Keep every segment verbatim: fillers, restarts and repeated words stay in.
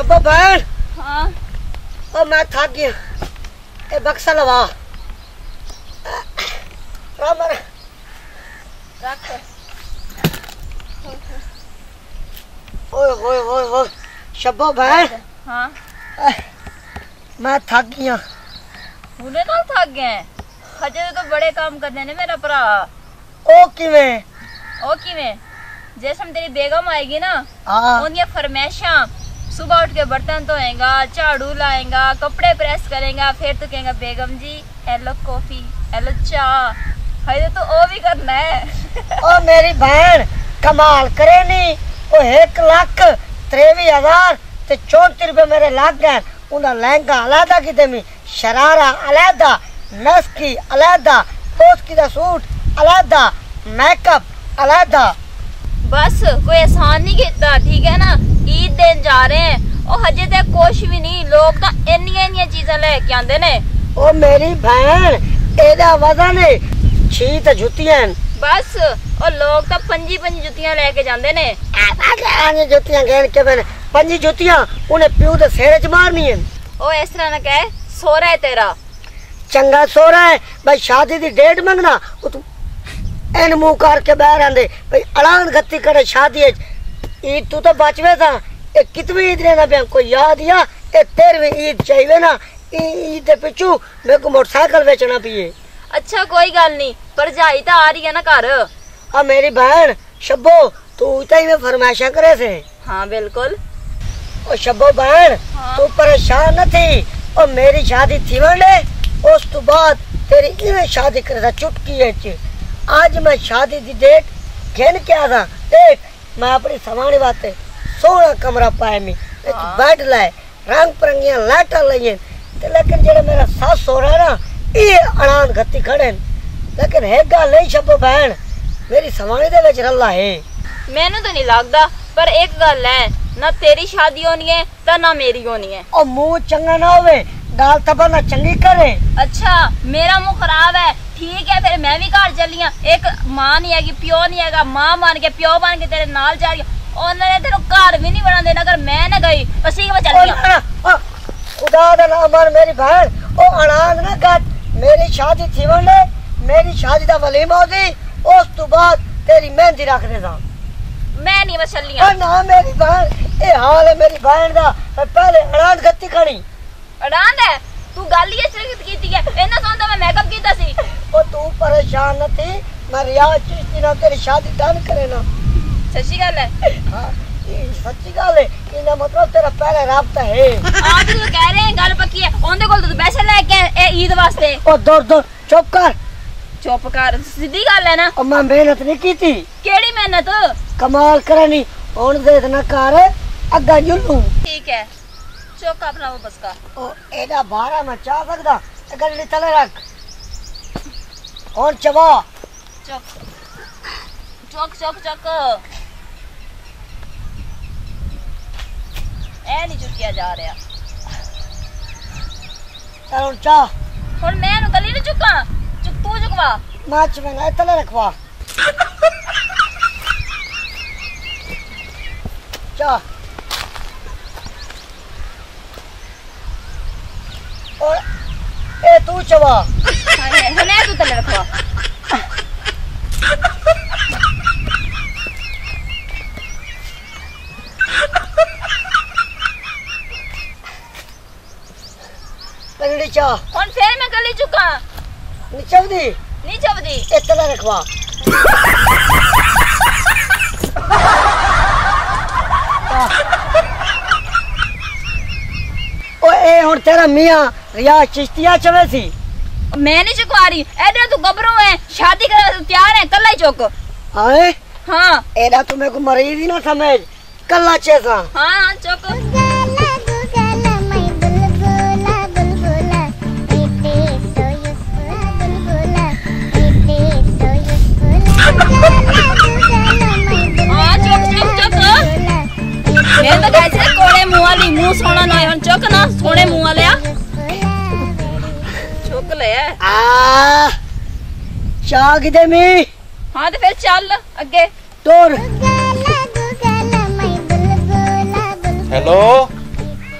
शब्बो बहन। हाँ ओ मैं थक गया। ए बक्सा लवा राम रख। ओए ओए ओए ओए शब्बो बहन। हाँ मैं थक गया। हुणे नाल थक गए? हजे तो बड़े काम करने ने मेरा भरा। ओ किवें? ओ किवें? जैसे हम तेरी बेगम आएगी ना, हाँ उनकी फरमाइशां, सुबह उठ के बर्तन धोएगा, झाड़ू लाएगा, कपड़े प्रेस करेगा, फिर तो कहेगा बेगम जी एलो कॉफी एलो चाह। हजे तो ओ भी करना है। ओ मेरी बहन कमाल करे नी। ओ एक लाख त्रेवी हजार ते चौंती रुपए मेरे लाग गए। उन्हें लहंगा अलहदा की देमी, शरारा अलहदा, नस्की अलहदा, पोस्की दा सूट अलहदा, मेकअप अलहदा। बस कोई एहसान नहीं किया, ठीक है ना। ईद दिन जा रहे हैं और हजे तक कुछ भी नहीं। लोग तो इन्नियां इन्नियां चीज़ां लेके आंदे ने। ओ मेरी बहन एदा वजन है छी ते जुतियां। बस और लोग तो पंजी पंजी जुतियां लेके जांदे ने। आने जुतियां घेर के मैंने पंजी जुतियां उन्हें प्यू दे सिर च मारनी है। ओ इस तरह ना कहे, सोरा है तेरा। चंगा सोरा है भाई, शादी दी डेट मंगना ओ तू एन मुंह करके बाहर आंदे भाई अड़ान गत्ती करे शादी ईद। तू तो बचवे था। ए कितनी ईद लेना पे कोई याद या ए तेरहवीं ईद चाहिए ना। ईद दे पिछू मेरे को मोटरसाइकिल बेचना पिए। अच्छा कोई गल नहीं, भरजाई तो आ रही है ना घर। अब मेरी बहन शब्बो तू इतना में फरमाइशा करे से। हाँ बिल्कुल। ओ शब्बो बहन हाँ। तू परेशान न थी। और मेरी शादी थी वने उस तो बाद तेरी इवें शादी करे था चुटकी है। आज मैं शादी दी डेट घेन के आ था। देख मैं अपनी समाने बाते सोना कमरा पाए मी हाँ। बेड लाए रंग परंगियां लाइटा लाइए। लेकिन जेड़ा मेरा सास सो रहा है ना ये अड़ान गत्ती खड़े। लेकिन है गल नहीं शब्बो बहन मेरी समाने दे विच रला है। मैनू तो नहीं लगता, पर एक गल है ना तेरी शादी होनी है तो ना मेरी होनी है। और मुंह चंगा ना होवे गाल तबा ना चंगी करे। अच्छा मेरा मुंह खराब है, ठीक है फिर मैं भी घर चली हाँ। एक मां नहीं हैगी, प्यो नहीं हैगा, मां बन के प्यो बन के तेरे नाल जा रही। उन्होंने तेरे घर भी नहीं बना देना अगर मैं ना गई। बस ठीक है चल गया। खुदा दा नाम मान मेरी बहन ओ अड़ान ना गट। मेरी शादी थी वने मेरी शादी दा वलीमा होगी उस तो बाद तेरी मेहंदी रख दे दा। मैं नहीं बस चली हाँ। ना मेरी बहन ए हाल है मेरी बहन दा। पहले अड़ान गत्ती खड़ी अड़ान है तू गल ही सिर्फ कीती है। इन्ना सोंदा मैं मेकअप कीता सी। ओ तू परेशान न थी मैं रियाज चिश्ती ना तेरी शादी डन करे ना। सच्ची गल है। हां ये सच्ची गल है। इना मतलब तेरा पहले राब्ता है। आज तो कह रहे हैं गल पक्की है। ओंदे कोल तो पैसे लेके ए ईद वास्ते। ओ दूर दूर चुप कर। चुप कर सीधी गल है ना। ओ मैं मेहनत नहीं कीती। केड़ी मेहनत? कमाल करनी हुन दे इतना कर अग्गा जुलू। ठीक है चौक अपना वो बस का। ओ एदा बारा मैं चा सकदा गली तले रख और चबा चौक चौक चौक चौक। ए नहीं चुकिया जा रहा। चल चा हुन मैं नु गली नहीं चुका चुक तू चुकवा। माच में ना तले रखवा चा। और ए तू चबा। हां हुने तू तले रखवा। पगड़ी चा हुन फिर मैं गली चुका। नीचे दी नीचे बदी ए तले रखवा। ओ ए हुन तेरा मियां रियाज चिश्तिया चवे सी। मैं नहीं चुकवा रही। इधर तू गबरू है, शादी कर तैयार है, कल ही चुक। आए हाँ एदा तू मेरे को मरीज ही ना समझ कल्ला चेसा। हाँ हाँ चुक। हाँ चुक चुक चुक। मैं तो कैसे कोड़े मुंह वाली मुंह सोना ना है। चुक ना सोने मुंह वाले आ चुक ले। आ चाग दे मी। हाँ तो फिर चल अगे तोर। हेलो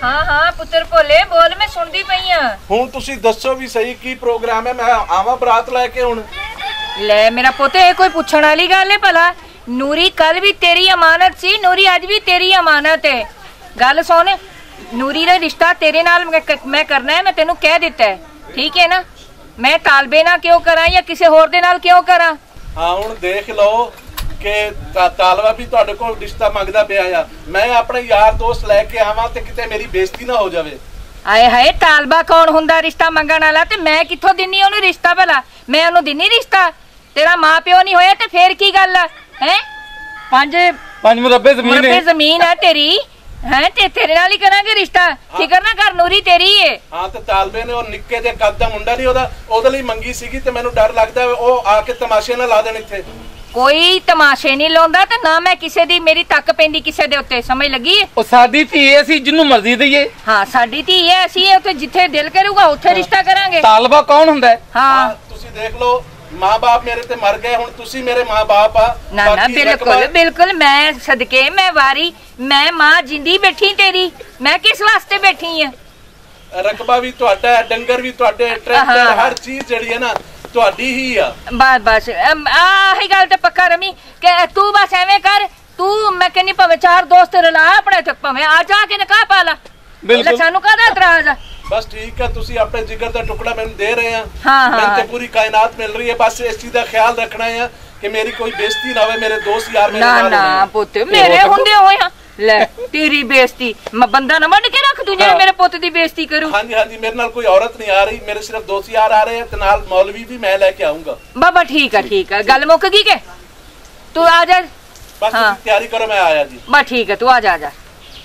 हाँ हाँ पुत्र भोले बोल, मैं सुनदी पई हां। ਹੁਣ ਤੁਸੀਂ ਦੱਸੋ ਵੀ ਸਹੀ ਕੀ ਪ੍ਰੋਗਰਾਮ ਹੈ। ਮੈਂ ਆਵਾਂ ਬਰਾਤ ਲੈ ਕੇ ਹੁਣ? ले मेरा पुत ये कोई पूछण वाली गल है भला? नूरी कल भी तेरी अमानत सी, नूरी अज भी तेरी अमानत है। गल सुन, नूरी दा रिश्ता तेरे नाल मैं करना है, मैं तेनू कह दिता है, ठीक है ना? मैं तालबे ना क्यों करा या किसी होर दे नाल क्यों करा? हाँ ਹੁਣ देख लो कि तालवा भी तुहाडे कोल रिश्ता मंगदा पिया आ। मैं अपने यार दोस्त लेके आवां ते किते मेरी बेइज्जती ना हो जावे। आए हाय, तालबा कौन हुंदा रिश्ता मंगण वाला? ते मैं कित्थों दिन्नी ओनू रिश्ता भला? मैं ओनू दिन्नी रिश्ता? तेरा मां प्यो नहीं होया ते फिर की गल है? पंज पंज मुरब्बे जमीन मुरब्बे जमीन है तेरी है ते तेरे नाल ही करांगे रिश्ता। फिकर ना कर, नूरी तेरी है। हाँ ते तालबे ने और निक्के दे कद दा मुंडा नहीं ओदा ओदे लई मंगी सीगी ते मैनू डर लगदा ओ आके तमाशे ना ला देण इत्थे। कोई तमाशे नहीं लाउंदा ते ना मैं किसे दी मेरी तक पेंदी किसे दे उत्ते, समझ लगी? ओ साडी धी है, ਅਸੀਂ ਜਿੰਨੂੰ ਮਰਜ਼ੀ ਦਈਏ। हाँ साडी धी है, ਅਸੀਂ ਉੱਥੇ ਜਿੱਥੇ ਦਿਲ ਕਰੂਗਾ ਉੱਥੇ ਰਿਸ਼ਤਾ ਕਰਾਂਗੇ। ਤਾਲਬਾ ਕੌਣ ਹੁੰਦਾ ਹੈ? हाँ ਤੁਸੀਂ देख लो माँ बाप मेरे ते मर गए, हुण तुसी मेरे माँ बाप आ। ना ना बिल्कुल बिल्कुल, मैं सदके मैं वारी मैं मां जिंदी बैठी तेरी, मैं किस वास्ते बैठी है? रकबा भी तुहाडा है, डंगर भी तुहाडे, ट्रैक्टर हर चीज जड़ी है ना तुहाडी ही आ। बस बस आही गल ते पक्का रमी कि तू बस एवें कर, तू मैं कहनी भावें चार दोस्त रला अपने तक, भावें आ जाके निकाह पा ला। बिल्कुल सानू काहदा इतराज है? बस ठीक है, तुसी अपने जिगर दा टुकड़ा मैंने दे रहे हैं। हाँ हाँ मैंने पूरी कायनात मिल रही है, बस इस चीज का ख्याल रखना है कि मेरी कोई बेइज्जती ना हो, मेरे दोस्त यार मेरे ना ना पुत मेरे हुंदे होया ले तेरी बेइज्जती मैं बंदा ना मड के रख दूं जे मेरे पुत दी बेइज्जती करूं। हां जी हां जी, मेरे नाल कोई औरत नहीं आ रही, मेरे सिर्फ दोस्त यार आ रहे हैं ते नाल मौलवी भी मैं लेके आऊंगा। बाबा ठीक है ठीक है, गल मुक गई के तू आ जा। बस हाँ। तैयारी करो, मैं आया जी। बस ठीक है, तू आ जा जा।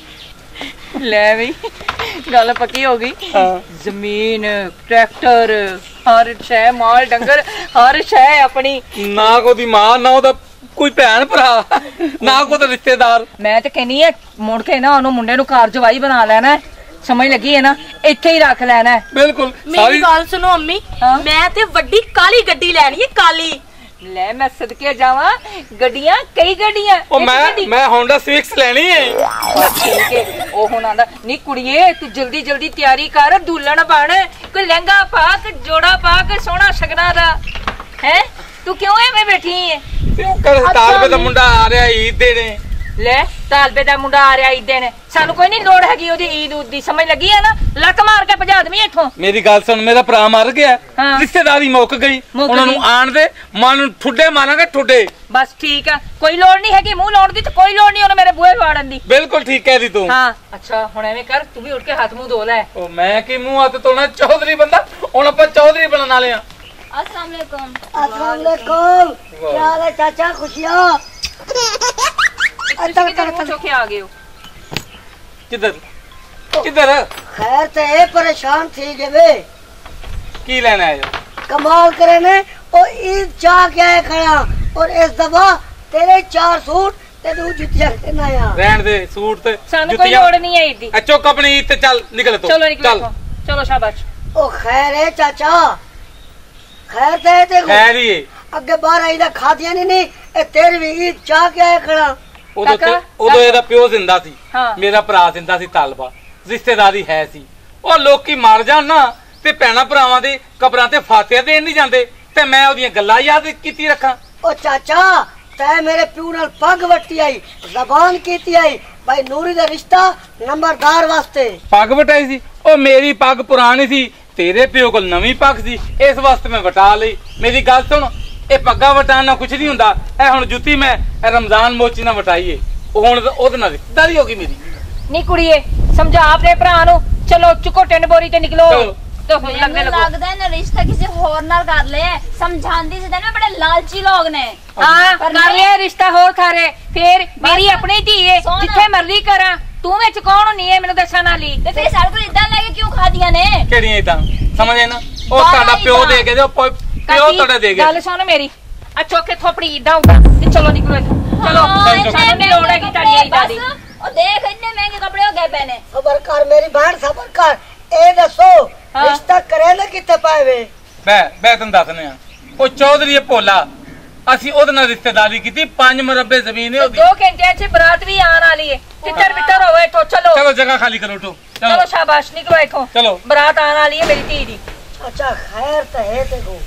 ले भाई गल पक्की हो गई। हाँ। जमीन ट्रैक्टर हर शह माल डंगर हर शह अपनी, ना को दी मां ना ओदा कोई भैन भरा ना को दा रिश्तेदार। मैं ते कहनी है मुड़ के ना ओनू मुंडे नु कार जवाई बना लेना है, समझ लगी है ना? इत्थे ही रख लेना है। बिल्कुल। मेरी गल सुनो अम्मी, मैं ते वड्डी काली गड्डी लैनी है, काली। ले मैं सदके जावा, गड्डियां कई गड्डियां ओ मैं मैं होंडा सिविक्स लेनी है। ठीक है ओ हुन आंदा नी कुड़िए तू जल्दी जल्दी तैयारी कर, दुल्हन बन, कोई लहंगा पा के जोड़ा पा के सोना शगना दा है। तू क्यों एवें बैठी है? क्यों कर तालबे दा मुंडा आ रहा ईद देने। ले तालबे दा मुंडा आ रहा ईद देने, सानू कोई नहीं लोड़ हैगी ओदी ईद उद दी, समझ लगी है ना? लक मार के भजा दमी इथों। मेरी गल सुन, मेरा भरा मर गया, हाँ। रिश्तेदारी मुक गई, उन्हां नू आण दे, मन ठुड्डे मारांगे ठुड्डे। बस ठीक है, कोई लोड़ नहीं हैगी मुंह लाउण दी ते कोई लोड़ नहीं ओने मेरे बूहे फाड़न दी। बिल्कुल ठीक कह दी तू। हां अच्छा हुण एवें कर, तू भी उठ के हाथ मुंह धो ले। ओ मैं की मुंह हाथ धोना? चौधरी बंदा हुण ਆਪਾਂ चौधरी बनन वाले आ। अस्सलाम वालेकुम। अस्सलाम वालेकुम, क्या हाल है चाचा? खुशियां? अच्छा किधर मुंह चोके आ गए हो? किधर किधर? खैर ते ए परेशान थी जबे की लेना है? कमाल करे ने ओ ईद चाह के आए खड़ा, और इस दफा तेरे चार सूट ते तू जुतियां लेना आया। रहन दे सूट ते सानू कोई लोड़ नहीं है ईद दी। चुक अपनी ईद ते चल निकल तू। चलो निकल चल। चलो शाबाश। ओ खैर है चाचा, खैर ते देखो खैर ही अगे बाहर आई दा खादियां नहीं नहीं ए तेरी भी ईद चाह के आए खड़ा। ਉਦੋਂ ਤੇ ਉਦੋਂ ਇਹਦਾ ਪਿਓ ਜ਼ਿੰਦਾ ਸੀ, ਹਾਂ। ਮੇਰਾ ਭਰਾ ਜ਼ਿੰਦਾ ਸੀ, ਤਾਲਬਾ ਰਿਸ਼ਤੇਦਾਰੀ ਹੈ ਸੀ। ਉਹ ਲੋਕੀ ਮਰ ਜਾਣ ਨਾ ਤੇ ਭੈਣਾ ਭਰਾਵਾਂ ਦੇ ਕਬਰਾਂ ਤੇ ਫਾਤਿਹਾ ਦੇਣ ਨਹੀਂ ਜਾਂਦੇ, ਤੇ ਮੈਂ ਉਹਦੀਆਂ ਗੱਲਾਂ ਯਾਦ ਕੀਤੀ ਰੱਖਾਂ। ओ चाचा तै मेरे प्यू नाल पग वट्टी आई, जबान कीती आई, भाई नूरी दा रिश्ता नंबरदार वास्ते। पग वटाई सी? ਉਹ ਮੇਰੀ ਪੱਗ ਪੁਰਾਣੀ ਸੀ, ਤੇਰੇ ਪਿਓ ਕੋਲ ਨਵੀਂ ਪੱਗ ਸੀ, ਇਸ ਵਾਸਤੇ ਮੈਂ ਵਟਾ ਲਈ। ਮੇਰੀ ਗੱਲ ਸੁਣ, ਇਹ ਪੱਗਾ ਵਟਾਣਾ ਕੁਛ ਨਹੀਂ ਹੁੰਦਾ। ਇਹ ਹੁਣ ਜੁੱਤੀ ਮੈਂ रमजान मोची ना वटाइए, ਹੁਣ ਉਹਦੇ ਨਾਲ ਰਿਸ਼ਤੇਦਾਰੀ ਹੋ ਗਈ ਮੇਰੀ। ਨੀ ਕੁੜੀਏ ਸਮਝਾ ਆਪਣੇ ਭਰਾ ਨੂੰ, ਚਲੋ ਚੁੱਕੋ ਟਿੰਡ ਬੋਰੀ ਤੇ ਨਿਕਲੋ। ਤੇ ਹੁਣ ਲੱਗਦੇ ਲੱਗੋ ਲੱਗਦਾ ਹੈ ਨਾ ਰਿਸ਼ਤਾ ਕਿਸੇ ਹੋਰ ਨਾਲ ਕਰ ਲਿਆ, ਸਮਝਾਉਂਦੀ ਸੀ ਤੈਨੂੰ, ਬੜੇ ਲਾਲਚੀ ਲੋਕ ਨੇ। ਹਾਂ ਕਰ ਲਿਆ ਰਿਸ਼ਤਾ ਹੋਰ ਖਾਰੇ, ਫੇਰ ਮੇਰੀ ਆਪਣੀ ਧੀ ਏ, ਜਿੱਥੇ ਮਰਜ਼ੀ ਕਰਾਂ, ਤੂੰ ਵਿੱਚ ਕੌਣ ਹੁੰਨੀ ਏ ਮੈਨੂੰ ਦੱਸਣ ਵਾਲੀ? ਤੇ ਫੇਰ ਸਾਡੇ ਕੋਲ ਇਦਾਂ ਲੈ ਕੇ ਕਿਉਂ ਖਾਦੀਆਂ ਨੇ? ਕਿਹੜੀਆਂ ਇਦਾਂ ਸਮਝੇ ਨਾ? ਉਹ ਤੁਹਾਡਾ ਪਿਓ ਦੇ ਕੇ ਜੋ ਪਿਓ ਤੁਹਾਡਾ ਦੇ ਗਿਆ। ਗੱਲ ਸੁਣ ਮੇਰੀ, ਆ ਚੋਕੇ ਥੋਪੜੀ ਇਦਾਂ ਹੁੰਦਾ ਤੇ ਚਲੋ ਨਿਕਲੋ ਇੱਥੋਂ। चलो ਸਾਨੂੰ ਨਹੀਂ ਲੋੜ ਹੈਗੀ ਤੁਹਾਡੀ ਇਦਾਂ ਦੀ। ਉਹ ਦੇਖ ਇੰਨੇ ਮਹਿੰਗੇ ਕੱਪੜੇ ਹੋ ਗਏ ਪਏ ਨੇ। सबर कर मेरी बहन, सबर कर। ए दसो रिश्ता करे ना किथे पावे? मैं मैं तैਨੂੰ ਦੱਸਨੇ ਆ, ਉਹ ਚੌਧਰੀ ਭੋਲਾ, ਅਸੀਂ ਉਹਦੇ ਨਾਲ ਰਿਸ਼ਤੇਦਾਰੀ ਕੀਤੀ, ਪੰਜ ਮਰਬੇ ਜ਼ਮੀਨ ਹੈ ਉਹਦੀ। ਦੋ ਘੰਟਿਆਂ 'ਚ ਬਰਾਤ ਵੀ ਆਉਣ ਵਾਲੀ ਹੈ, ਤਿੱਤਰ ਬਿੱਤਰ ਹੋਵੇ ਇੱਥੋਂ। ਚਲੋ ਚਲੋ ਜਗ੍ਹਾ ਖਾਲੀ ਕਰੋ। ਉਠੋ। चलो शाबाश निकलो इथों। चलो बारात आने वाली है मेरी धी दी। अच्छा खैर तो है तेको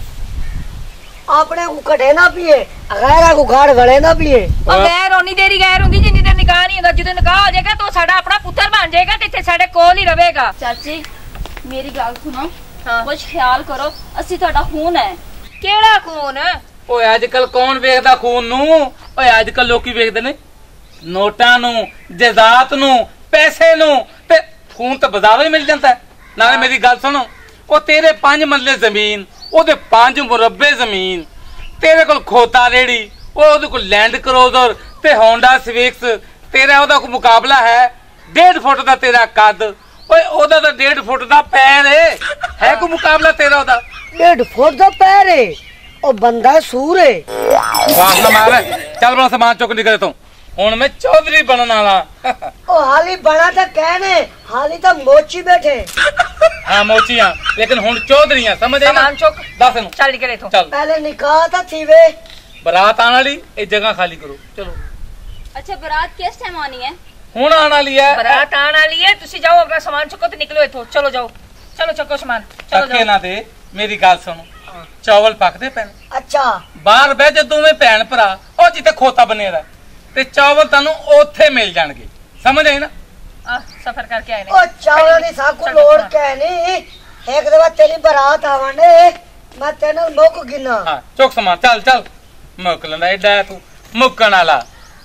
अपने को कटे ना पिए गैरा को गाड़ गले ना पिए। और गैर उन्नी देरी गैर हुंदी जिन्नी देर निकाह नहीं हुंदा। ਜਦੋਂ ਨਿਕਾਹ ਹੋ ਜਾਏਗਾ तो ਸਾਡਾ ਆਪਣਾ ਪੁੱਤਰ ਬਣ ਜਾਏਗਾ ਤੇ ਇੱਥੇ ਸਾਡੇ ਕੋਲ ਹੀ ਰਹੇਗਾ। ਚਾਚੀ ਮੇਰੀ ਗੱਲ ਸੁਣੋ ਹਾਂ ਕੁਝ ਖਿਆਲ ਕਰੋ ਅਸੀਂ ਤੁਹਾਡਾ ਖੂਨ ਹੈ। ਕਿਹੜਾ ਖੂਨ? ਓਏ ਅੱਜ ਕੱਲ ਕੌਣ ਵੇਖਦਾ ਖੂਨ ਨੂੰ? ਓਏ ਅੱਜ ਕੱਲ ਲੋਕੀ ਵੇਖਦੇ ਨੇ ਨੋਟਾਂ ਨੂੰ, ਜਾਇਦਾਦ ਨੂੰ, ਪੈਸੇ ਨੂੰ ਤੇ ਖੂਨ ਤਾਂ ਬਾਜ਼ਾਰੋਂ ਹੀ ਮਿਲ ਜਾਂਦਾ ਹੈ। ਨਾਲੇ ਮੇਰੀ ਗੱਲ ਸੁਣੋ ਉਹ ਤੇਰੇ ਪੰਜ ਮਰਲੇ ਜ਼ਮੀਨ ਉਹਦੇ ਪੰਜ ਮੁਰੱਬੇ ਜ਼ਮੀਨ ਤੇਰੇ ਕੋਲ ਖੋਤਾ ਰੇੜੀ ਉਹ ਉਹਦੇ ਕੋਲ ਲੈਂਡ ਕਰੂਜ਼ਰ ਤੇ ਹੋਂਡਾ ਸਿਵਿਕਸ ਤੇਰਾ ਉਹਦਾ ਕੋਈ ਮੁਕਾਬਲਾ ਹੈ? ਡੇਢ ਫੁੱਟ ਦਾ ਤੇਰਾ ਕੱਦ ਓਏ ਉਹਦਾ ਤਾਂ ਡੇਢ ਫੁੱਟ ਦਾ ਪੈਰ ਏ ਹੈ ਕੋਈ ਮੁਕਾਬਲਾ ਤੇਰਾ ਉਹਦਾ? डेढ़ फुट का पैर है और बंदा सूर है। वाह ना मार चल बड़ा सामान चुक निकले तू हुन मैं चौधरी बनन वाला। ओ हाली बना तो कहने हाली तो मोची बैठे। हां मोचियां लेकिन हुन चौधरीयां समझ आई ना? सामान चुक दस नु चल निकले इथों। चल पहले निकाह तो थी वे बारात आने वाली ए जगह खाली करो चलो। अच्छा बारात किस टाइम आनी है? हुन आने वाली है बारात आने वाली है तुसी जाओ अपना सामान चुको ते निकलो इथों। चलो जाओ चलो चको सामान चलो तके जाओ। ना दे मेरी गल सुन चावल पकदे पैन अच्छा बाहर बह जा दोवें भैन भरा ओ जिते खोता बनेरा ते चावल तन्नू ओथे मिल जाणगे समझ आई ना? आ सफर करके आए ओ चावल दी साकू लोड़ कहनी एक दफा तेरी बारात आवने मैं तेन मुक गिना। हां चुक सामान चल चल मुक लंदा एडा तू मुकण वाला।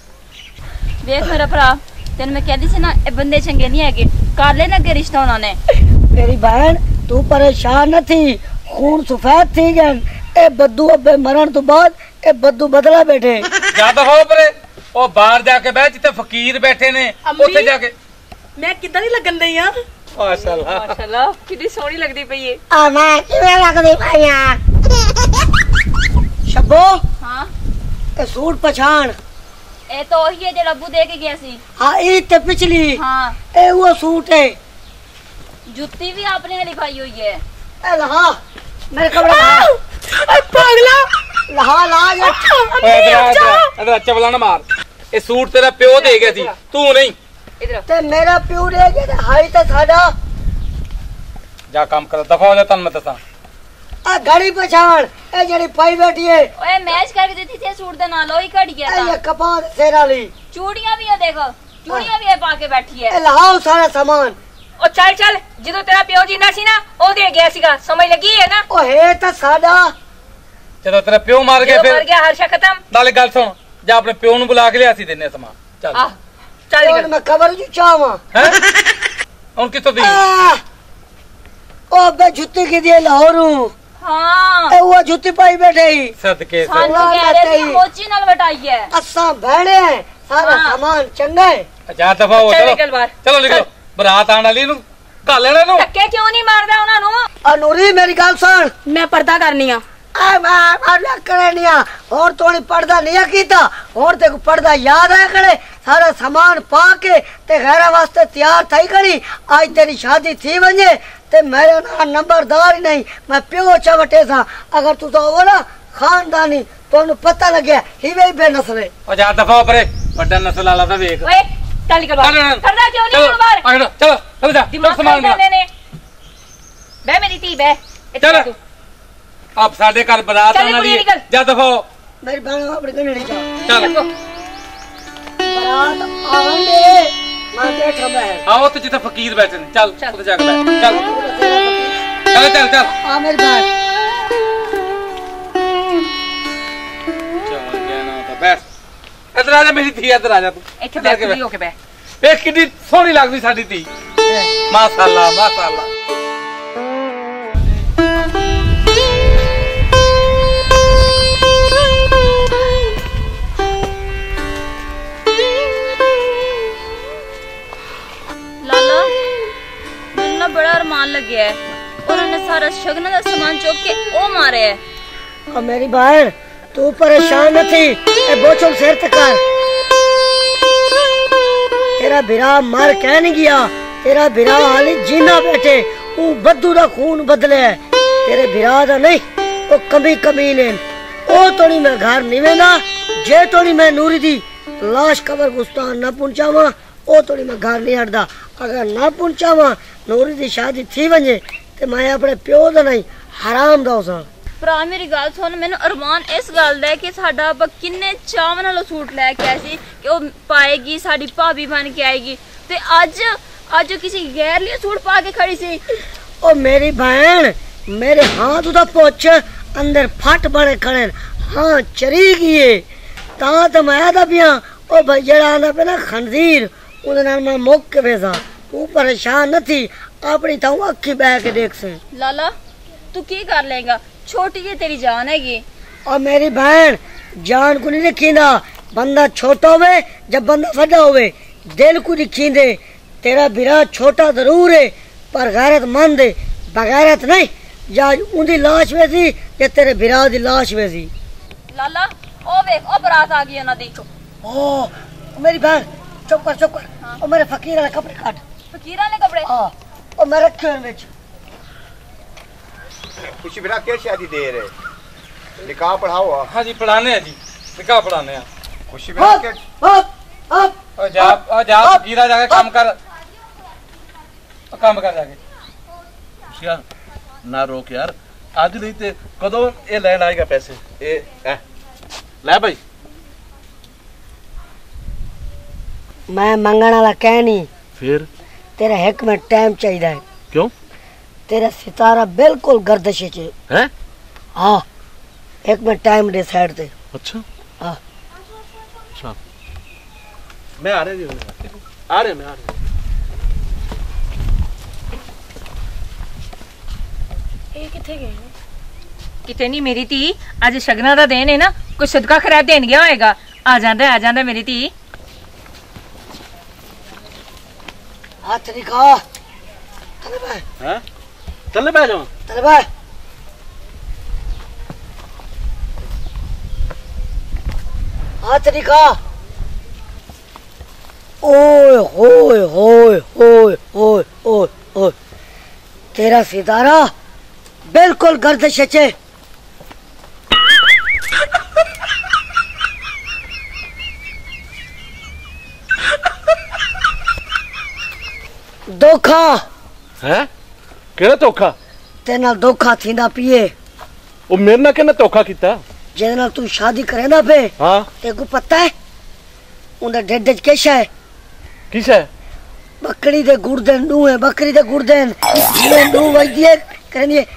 ਵੇਖ ਮੇਰਾ ਭਰਾ ਤੈਨੂੰ ਮੈਂ ਕਹਿੰਦੀ ਸੀ ਨਾ ਇਹ ਬੰਦੇ ਚੰਗੇ ਨਹੀਂ ਹੈਗੇ ਕਰ ਲੈਣਾ ਅੱਗੇ ਰਿਸ਼ਤਾ ਉਹਨਾਂ ਨੇ। मेरी बहन तू परेशान न थी खून सफेद थी गन ए बद्दू अबे मरण तो बाद ए बद्दू बदला बैठे। ज्यादा हो परे ओ बाहर जाके बैठ जिते फकीर बैठे ने ਉੱਥੇ ਜਾ ਕੇ मैं किधर ही लगन दई हां। माशाल्लाह माशाल्लाह कितनी सोहनी लगदी पई है। आ मैं किਵੇਂ लगदी पई आ शब्बो ਹਾਂ ए सूट पहचान। ਇਹ ਤਾਂ ਉਹੀ ਹੈ ਜਿਹੜਾ ਅੱਬੂ ਦੇ ਕੇ ਗਿਆ ਸੀ। हां ई ते पिछली ਹਾਂ ए वो सूट है ਜੁੱਤੀ ਵੀ ਆਪਨੇ ਵਾਲੀ ਪਾਈ ਹੋਈ ਹੈ। ए लहा मेरे कपड़े ला पागला लहा ला जा ਓਏ ਇਧਰ ਆ ਇਧਰ ਚਵਲਾ ਨਾ ਮਾਰ ਇਹ ਸੂਟ ਤੇਰਾ ਪਿਓ ਦੇ ਗਿਆ ਸੀ ਤੂੰ ਨਹੀਂ। इधर ते मेरा प्यू रह गया ते हाई ते साडा ਜਾ ਕੰਮ ਕਰ ਦਫਾ ਹੋ ਜਾ ਤਨ ਮੈਂ ਦੱਸਾਂ। आ घड़ी पहचान ए जड़ी पाई बैठी है ਓਏ ਮੈਚ ਕਰਕੇ ਦਿੱਤੀ ਸੀ ਸੂਟ ਦੇ ਨਾਲ ਉਹੀ ਘੜ ਗਿਆ ए ये ਤਾਂ। कपाल सेर वाली ਚੂੜੀਆਂ ਵੀ ਆ ਦੇਖੋ ਚੂੜੀਆਂ ਵੀ ਇਹ ਪਾ ਕੇ ਬੈਠੀ ਹੈ। ए लहाओ सारा सामान ओ चल चल ਜਦੋਂ ਤੇਰਾ ਪਿਓ ਜਿੰਦਾ ਸੀ ਨਾ ਉਹ ਦੇ ਗਿਆ ਸੀਗਾ ਸਮਝ ਲੱਗੀ ਹੈ ਨਾ? ओ है तो साडा ਜਦੋਂ ਤੇਰਾ ਪਿਓ ਮਰ ਗਿਆ ਜਦੋਂ ਮਰ ਫਿਰ ਗਿਆ ਹਰਸ਼ਾ ਖਤਮ। ਨਾਲੇ ਗੱਲ ਸੁਣ ਜਾ ਆਪਣੇ ਪਿਓ ਨੂੰ ਬੁਲਾ ਕੇ ਲਿਆ ਸੀ ਦਿੰਨੇ ਸਮਾਨ ਚੱਲ आ चल और निकल। मैं खबर जो चाहवा ਹੈ ਹੁਣ ਕਿੱਥੋਂ ਦੀ ओ बे जुत्ती की दिए लाहौरू ਹਾਂ ए वो जुत्ती पाई बैठे ही ਸਦਕੇ ਸੇ ਸਾਨੂੰ ਕਹਿ ਰਹੇ ਸੀ ਮੋਚੀ ਨਾਲ ਵਟਾਈ ਹੈ। असा बहने हैं सारा हाँ। सामान चंगा है। ਜਾ ਦਫਾ ਹੋ चल ਚਲੋ निकल बाहर। ਚਲੋ ਨਿਕਲੋ ਬਰਾਤ ਆਣ ਵਾਲੀ ਨੂੰ ਘੱਲ ਲੈਣਾ ਨੂੰ। ਧੱਕੇ ਕਿਉਂ ਨਹੀਂ ਮਾਰਦਾ ਉਹਨਾਂ ਨੂੰ? और नूरी मेरी गल सुन ਮੈਂ ਪਰਦਾ ਕਰਨੀ ਆ। आ मैं मैं करे नहीं आ और तोनी पर्दा नहीं कीता और ते को पर्दा याद है करे सारा सामान पा के ते घरा वास्ते तैयार थई करी आज तेरी शादी थी वने ते मेरा ना नंबरदार ही नहीं मैं प्यो चवटे सा अगर तू तो वो ना खानदानी तोनु पता लग गया हिवे ही बेनस्ल है। ਉਹ ਜਾ ਦਫਾ ਹੋ ਪਰੇ ਵੱਡਾ ਨਸਲ ਵਾਲਾ ਤਾਂ ਵੇਖ। ਓਏ ਚੱਲ ਨਿਕਲ ਬਾਹਰ। ਪਰਦਾ ਕਿਉਂ ਨਹੀਂ ਚਲੋ, ਨਿਕਲ ਬਾਹਰ? ਆ ਜਾ ਚਲੋ ਚਲੋ ਜਾ ਦਿਮਾਗ ਸਮਾਨ ਖਾਂਦੇ ਨੇ। ਬਹਿ ਮੇਰੀ ਧੀ ਬਹਿ ਇੱਥੇ ਚੱਲ। ਤੂੰ। ਆਪ ਸਾਡੇ ਘਰ ਬਰਾਤ ਚੱਲ ਆਣ ਵਾਲੀ ਨਿਕਲ। ਹੈ ਜਾ ਦਫਾ ਹੋ मेरी बहन अपने कने नहीं जा ਚੱਲ बारात आंदे मैं बैठा मैं ਆਓ ਤੇ ਜਿੱਥੇ ਫਕੀਰ ਬੈਠੇ ਨੇ ਚੱਲ ਚੱਲ। ਉੱਥੇ ਜਾ ਕੇ ਬੈਠ ਚੱਲ ਚੱਲ ਚੱਲ ਚੱਲ आ मेरी बहन ਚੱਲ ਗਿਆ ਨਾ ਤਾਂ ਬੈਠ ਇੱਧਰ ਆ ਜਾ ਮੇਰੀ ਧੀ ਇੱਧਰ ਆ ਜਾ ਤੂੰ ਇੱਥੇ ਇੱਧਰ ਆ ਬੈਠ ਕੇ ਖੜੀ ਹੋ ਕੇ ਬਹਿ। ਵੇਖ ਕਿੰਨੀ ਸੋਹਣੀ ਲੱਗਦੀ ਸਾਡੀ ਧੀ ਮਾਸ਼ਾਅੱਲਾ ਮਾਸ਼ਾਅੱਲਾ। ਲਾਲਾ ਮੈਨੂੰ ਨਾ ਬੜਾ ਅਰਮਾਨ ਲੱਗਿਆ ਹੈ ਉਹਨਾਂ ਨੇ ਸਾਰਾ ਸ਼ਗਨਾਂ ਦਾ ਸਮਾਨ ਚੁੱਕ ਕੇ ਉਹ ਮਾਰਿਆ ਹੈ। और मेरी बहन तू परेशान न थी ए बोचल सिर तकर तेरा बिरा मर कह नहीं गया तेरा बिरा हाली जीना बैठे वो बद्दू दा खून बदले है तेरे बिरा दा नहीं वो कमी कमी ने ओ तोड़ी मैं घर नहीं वेना जे तोड़ी मैं नूरी दी लाश कबर गुस्तान न पहुंचावा ओ तोड़ी मैं घर नहीं हटदा अगर ना पहुंचावा नूरी दी शादी थी वजे ते मैं अपने प्यो दा नहीं हराम दा होसा। भरा मेरी गल सुन, मैनू अरमान इस गल दा है कि साडा अब्बा किन्ने चाव नाल सूट लैके आया सी कि ओ पाएगी, साडी भाभी बन के आएगी, ते अज अज किसी गैर लिए सूट पा के खड़ी सी। ओ मेरी बहन, मेरे हाथ उदा पोछ अंदर फट बने खड़े, हाँ चरी गई ता तो मैं आदा पिया ओ भाई जड़ा आंदा पे ना खंजीर उदे नाल मैं मुक के भेजा। तू परेशान न थी, अपनी ताऊ अखी बह के देख से। लाला तू की कर लेगा, छोटी जी तेरी जान हैगी। और मेरी बहन जान को नहीं रखींदा, बंदा छोटा होवे जब बंदा बड़ा होवे दिल को रखींदे। तेरा बिरा छोटा जरूर है पर गैरतमंद है, बगैरत नहीं। या उनकी लाश वैसी या तेरे बिरा दी लाश वैसी। लाला ओ वेख ओ बरात आ गई उन्हां दी। ओ मेरी बहन चुप कर चुप कर। हाँ। ओ मेरे फकीर वाले कपड़े काट। फकीर वाले कपड़े? हां ओ मैं रखे हैं विच। खुशी बिना क्या शादी दे रहे, निकाह पढ़ाओ। हाँ जी पढ़ाने हैं जी, निकाह पढ़ाने हैं। खुशी बिना क्या हप हप ओ जा ओ जा फकीरा जाके काम कर, काम कर जाके। खुशियां ना रोक यार, आज नहीं ते कदों ये लैन आएगा पैसे। ए ए ले भाई। मैं मंगण वाला कह नहीं, फिर तेरा एक में टाइम चाहिए है। क्यों? तेरा सितारा बिल्कुल गर्दिश च है। हाँ एक में टाइम डिसाइड थे। अच्छा हाँ अच्छा मैं आ रहे जी, आ रहे मैं आ रहे। ए किथे गए? किते नहीं मेरी धी, अज शगना दा दिन है ना, कोई सदका खैरात देन गया होएगा। आ जांदा आ जांदा मेरी धी। हाथ निकाल। चले भाई। हैं? चले बैठ जाओ। चले भाई। हाथ निकाल। ओए होए होए होए होए ओए ओए, तेरा सितारा बिल्कुल गर्दिश चे। धोखा है। केड़ा धोखा? तेरे नाल धोखा थींदा पिए। ओ मेरे नाल किने धोखा कीता? जेदे नाल तू शादी करेंदा पे, हां तेको पता है उंदा ढिड च किश है? किस है? बकरी दे गुर्दे नू है, बकरी दे गुर्दे जिवें नू वजदी है करनी है,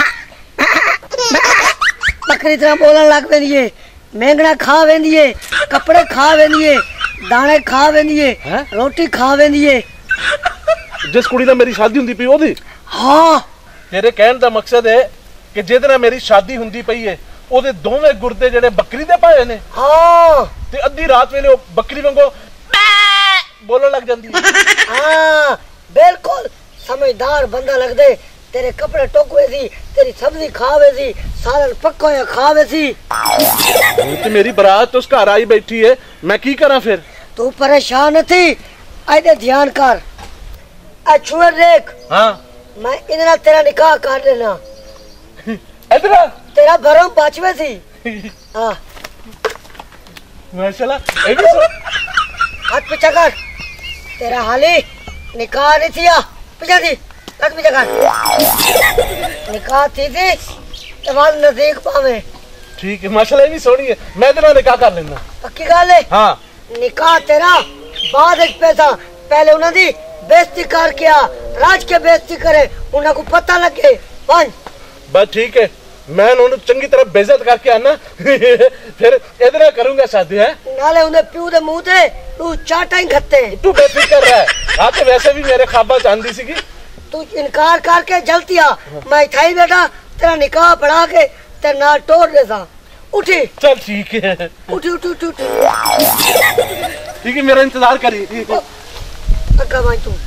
बकरी तरह बोलन लग पैंदी है, मेंगना खा वेंदी है, कपड़े खा वेंदी है, दाने खा वेंदी है, रोटी खा वेंदी है। जिस कुड़ी नाल मेरी शादी हुंदी पई ओदी? हाँ। तेरे कहण दा मकसद है कि जिहदे नाल मेरी शादी हुंदी पई है ओदे दोवें गुर्दे जेड़े बकरी दे पाए ने। हाँ। ते अद्धी रात वेले ओ बकरी वांगू बोलन लग जांदी है। हाँ बिल्कुल समझदार बंदा लगदे। तेरे कपड़े टोकवे सी, तेरी सब्जी खावे सी, सालन पक्का होया खावे सी। हुण ते मेरी बारात उस घर आई बैठी है, मैं की करा फिर? तू परेशान थी, आइदे ध्यान कर। अच्छुए देख। हाँ मैं इधर नाल तेरा निकाह कर लेना। इधर तेरा भरम बचवे सी। हाँ माशाल्लाह। ए भी सो हाथ पीछा कर। तेरा हाली निकाह नहीं थिया, पीछा थी, हाथ पीछा कर। निकाह थी थी ते वाल नजदीक पावे। ठीक है माशाल्लाह, ये भी सोहनी है, मैं इधर निकाह कर लेना। पक्की गल है? हाँ निकाह तेरा बाद विच पैसा, पहले उन्हां दी बेइज्जती कर के आ, राज के बेइज्जती करे, उन्हां को पता लगे। बन बस ठीक है, मैं उन्हें चंगी तरह बेइज्जत करके आना फिर इधर करूंगा शादी। है नाले उन्हें प्यू दे मुंह ते तू चाटा ही खत्ते। तू बेफिक्र रह, हाँ तो वैसे भी मेरे ख्वाबा चांदी सी। तू इनकार करके जल्दी आ, मैं इथाई बैठा तेरा निकाह पढ़ा के तेरे नाल टोर देसा। उठी। चल ठीक है, उठी उठी उठी उठी। ठीक है मेरा इंतजार करी। अग्गा भाई तू।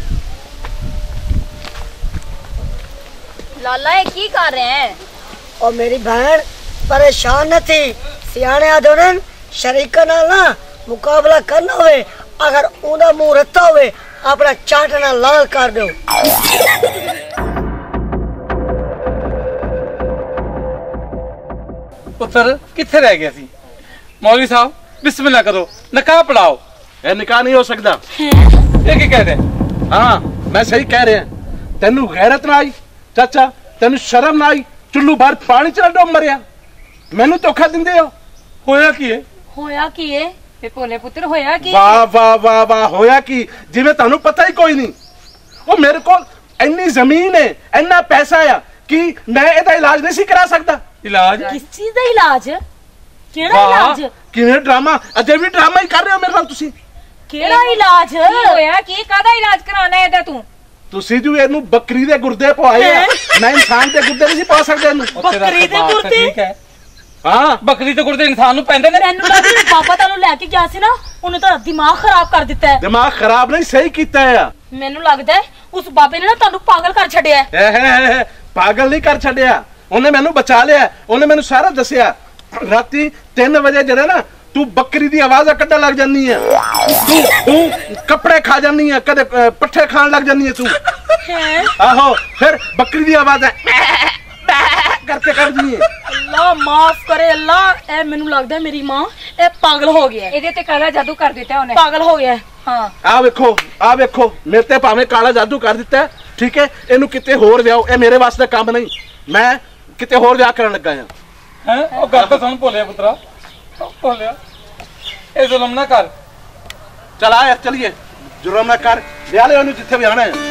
लाला ये की कर रहे हैं? और मेरी बहन परेशान न थी, सियाने आदोनन शरीका नाल ना मुकाबला करना होवे, अगर उनका मुंह रत्ता होवे अपना चाटना लाल कर दो। पुत्र किथे रह गया सी? मौलवी साहब बिस्मिल्लाह करो, निकाह पढ़ाओ। ये निकाह नहीं हो सकता। ये क्या कहते हैं? हाँ मैं सही कह रहा तेनू गैरत ना आई चाचा तेनू शर्म ना आई चुल्लू बाहर पानी च डोब मरिया मैनू धोखा दिंदे हो होया की है होया की है ते भोले पुत्र होया की वाह वाह वाह वाह होया की जिवें तुहानू पता ही कोई नहीं वो मेरे को इन्नी जमीन है इन्ना पैसा है कि मैं एदा इलाज नहीं सी करा सकता इलाज किस चीज का इलाज केड़ा इलाज किवें ड्रामा अजे भी ड्रामा ही कर रहे हो मेरे नाल तुसी केड़ा इलाज होया की कादा इलाज कराना है ते तू तुसी जो ਇਹਨੂੰ ਬੱਕਰੀ ਦੇ ਗੁਰਦੇ ਪਵਾਏ ਆ ਮੈਂ ਇਨਸਾਨ ਦੇ ਗੁਰਦੇ ਨਹੀਂ ਪਾ ਸਕਦਾ ਇਹਨੂੰ ਬੱਕਰੀ ਦੇ ਗੁਰਦੇ ਠੀਕ ਹੈ ਹਾਂ ਬੱਕਰੀ ਦੇ ਗੁਰਦੇ ਇਨਸਾਨ ਨੂੰ ਪੈਂਦੇ ਨੇ ਮੈਨੂੰ ਲੱਗਦਾ ਬਾਬਾ ਤੁਹਾਨੂੰ ਲੈ ਕੇ ਗਿਆ ਸੀ ਨਾ ਉਹਨੇ ਤਾਂ ਦਿਮਾਗ ਖਰਾਬ ਕਰ ਦਿੱਤਾ ਹੈ ਦਿਮਾਗ ਖਰਾਬ ਨਹੀਂ ਸਹੀ ਕੀਤਾ ਆ ਮੈਨੂੰ ਲੱਗਦਾ ਹੈ ਉਸ ਬਾਬੇ ਨੇ ਨਾ ਤੁਹਾਨੂੰ ਪਾਗਲ ਕਰ ਛੱਡਿਆ ਹੈ ਪਾਗਲ ਨਹੀਂ ਕਰ ਛੱਡਿਆ ਉਹਨੇ ਮੈਨੂੰ ਬਚਾ ਲਿਆ ਉਹਨੇ ਮੈਨੂੰ ਸਾਰਾ ਦੱਸਿਆ ਰਾਤੀ ਤਿੰਨ ਵਜੇ ਜਿਹੜਾ ਨਾ तू बकरी दी आवाज कड्डा लग जानी है तू तू कपड़े खा जानी है कदे पट्ठे खान लग जानी है तू है आहो फिर बकरी दी आवाज है करके कर दी है अल्लाह माफ करे अल्लाह ए मेनू लगदा है मेरी मां ए पागल हो गया है ਇਹਦੇ ਤੇ ਕਾਲਾ ਜਾਦੂ ਕਰ ਦਿੱਤਾ ਉਹਨੇ पागल हो गया है ਹਾਂ आ वेखो आ वेखो मेरे ते भावें काला जादू कर दिता है ठीक है इनू किते होर व्याओ ए मेरे वास्ते काम नहीं मैं किते होर व्याह करन लगा हां हैं ओ गल तो सुन भोले पुत्रा भोलिया ए जुल्म ना कर चल आ यार चलिए जुर्म ना कर व्याह ले ओनू जिथे भी आना है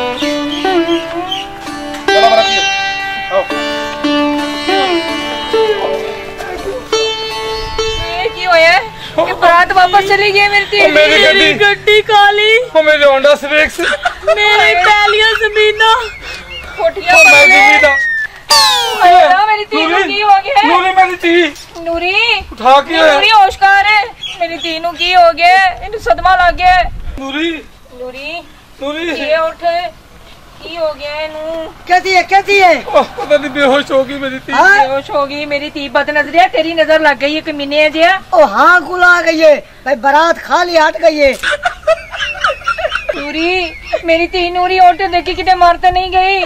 चलो मेरा पियो आओ ਇਹ ਕੀ ਹੋਇਆ ਕਿ ਬਰਾਤ ਵਾਪਸ ਚਲੀ ਗਈ ਮੇਰੀ ਧੀ ओ मेरी गड्डी गड्डी काली ओ मेरे होंडा सिविक्स मेरी पहलियां जमीना ਕੋਠੀਆਂ ओ मैं ਪਰਲੇ जीवी दा ਹੋਇਆ ਮੇਰੀ ਧੀ ਨੂੰ ਕੀ ਹੋ ਗਿਆ ਨੂਰੀ मेरी धी ਨੂਰੀ उठा के आया। ਨੂਰੀ ਹੋਸ਼ਕਾਰ ਹੈ ਮੇਰੀ ਧੀ ਨੂੰ ਕੀ ਹੋ ਗਿਆ ਇਹਨੂੰ ਸਦਮਾ ਲੱਗ ਗਿਆ ਨੂਰੀ ਨੂਰੀ ਨੂਰੀ ਇਹ ਉੱਠ ਕੀ ਹੋ ਗਿਆ ਇਹਨੂੰ कहती है कहती है ओ पता नहीं बेहोश हो गई मेरी धी हाँ? बेहोश हो गई मेरी धी बदनजरिया तेरी नजर लग गई है कमीने जिया ओ हाँ गुला गई है भाई बारात खाली हट गई है ਨੂਰੀ ਮੇਰੀ ਧੀ ਨੂਰੀ ਉੱਠ ਦੇਖੀ ਕਿਤੇ ਮਰ ਤਾਂ ਨਹੀਂ ਗਈ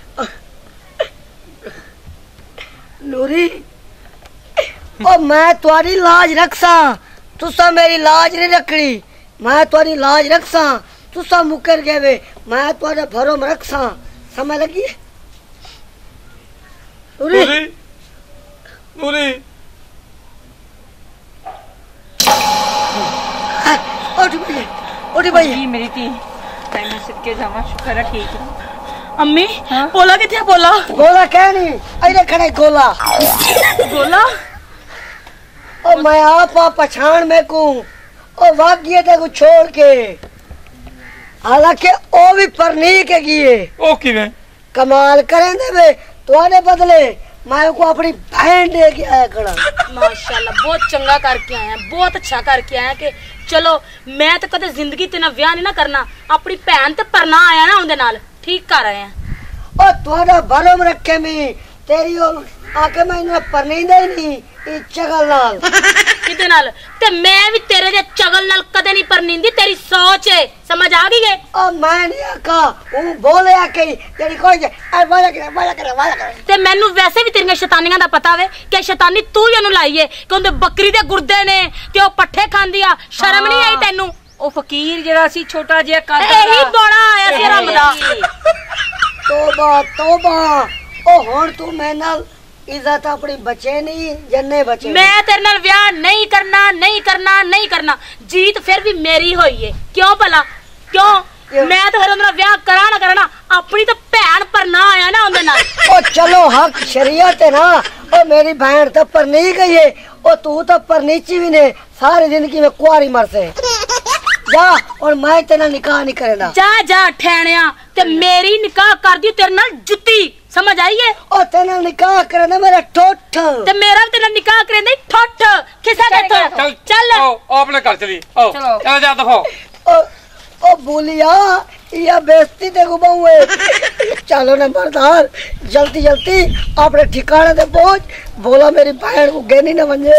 नूरी ओ मैं तुम्हारी लाज रखसा तुसा मेरी लाज नहीं रखनी मैं तुम्हारी लाज रखसा तुसा मुकर गए वे मैं तुम्हारे भरों में रखसा समझ लगी नूरी ਨੂਰੀ ਨੂਰੀ उठ भाई उठ भाई जी मेरी धी मैं सिद्के जावा शुक्र है ठीक है अम्मी हाँ? बोला किथे बोला गोला क्या नहीं अरे खड़े गोला बोला ओ मैं आप पछाण में को ओ वागिए ते को छोड़ के हालांकि ओ भी परनी के गिए ओ किवें कमाल करें दे वे तुम्हारे बदले मैं को अपनी बहन दे के आया खड़ा माशाल्लाह बहुत चंगा करके आया बहुत अच्छा करके आया कि चलो मैं तो कदे जिंदगी ते ना ब्याह नहीं ना करना अपनी भैन ते परना आया ना उनदे नाल ठीक कर आए हैं ओ तुम्हारा भरों में रखे में तेरी ओ आके मैं इन्हें परनी दे नहीं ई चगल नाल किदे नाल ते मैं भी तेरे दे चगल नाल कदे नहीं परनींदी तेरी सोच है समझ आ गई है ओ मैं नहीं आका हूं बोले आके तेरी कोई जे आ वाला करे वाला करे वाला करे ते मैनू वैसे भी तेरियां शैतानियां दा पता वे कि शैतानी तू ही ओनू लाई है कि उनदे बकरी दे गुर्दे ने ते ओ पट्ठे खांदी आ शर्म नहीं आई तैनू ਉਹ ਫਕੀਰ ਜਿਹੜਾ ਸੀ ਛੋਟਾ ਜਿਹਾ ਕੱਦ ਇਹੀ ਬੋਣਾ ਆਇਆ ਸੀ ਰੱਬ ਦਾ तोबा तोबा ओ हुन तू मैं नाल इज्जत अपनी बचे नहीं जन्ने बचे मैं तेरे नाल ब्याह नहीं करना नहीं करना नहीं करना जीत फिर भी मेरी होई है क्यों भला क्यों मैं तो फिर उनका ब्याह करा ना करना अपनी तो भैन पर ना आया ना उनके नाल ओ चलो हक शरीयत है ना ओ मेरी बहन तो पर नहीं गई है ओ तू तो पर नीची भी ने सारी जिंदगी में कुआरी मर से जा और मैं तेरा निकाह नहीं करेगा जा जा ठहणिया ते मेरी निकाह कर दी तेरे नाल जुत्ती समझ आई है ओ तेरा निकाह करना मेरा ठोठ ते मेरा भी तेरा निकाह करे नहीं ठोठ खिसा दे तो चल चल आओ आओ अपने घर चली आओ चलो। चल जा दफा ओ ओ बोलिया या बेइज्जती ते गुबाऊए चलो नंबरदार जल्दी जल्दी अपने ठिकाने ते पहुंच बोला मेरी बहन को गेनी न बने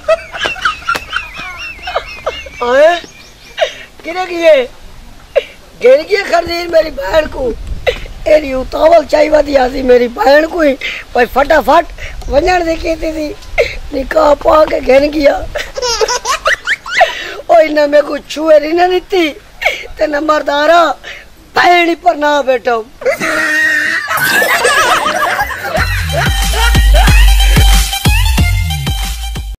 ओए किने किए गिर गई खरीद मेरी बहन को एरी उतावल चाहिए दी आसी मेरी बहन को ही भाई फटाफट वंजन दी की थी निकाह पा के गिन गया ओ इन्हें मेरे को छुए नहीं नीती ते नंबरदारा पैणी पर ना बैठो